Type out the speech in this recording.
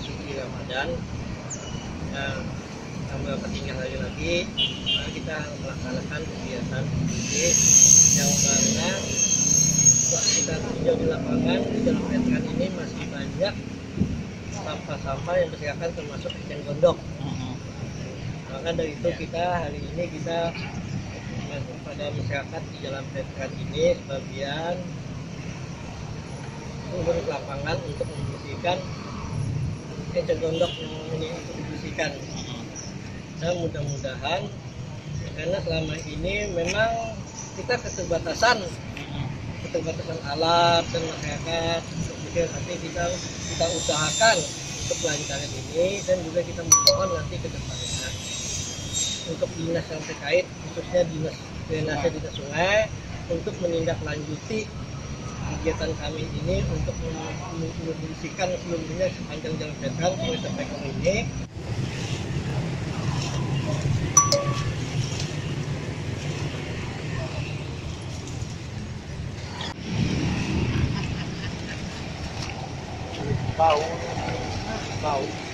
suci Ramadan, tambah ketinggalan lagi, maka kita melaksanakan kegiatan ini yang mana kita tinjau di lapangan di dalam veteran ini masih banyak sampah-sampah yang berserakan termasuk eceng gondok. Maka dari itu kita hari ini kita pada masyarakat di jalan veteran ini sebagian turun ke lapangan untuk membersihkan eceng gondok yang ini untuk dibersihkan. Dan mudah-mudahan karena selama ini memang kita keterbatasan alat dan masyarakat, tapi kita usahakan untuk kelancaran ini, dan juga kita mohon nanti ke depannya untuk dinas yang terkait, khususnya dinas drainase dinas sungai, untuk menindaklanjuti kegiatan kami ini untuk membersihkan seluruhnya sepanjang jalan veteran mulai sampai ke ini. Bau.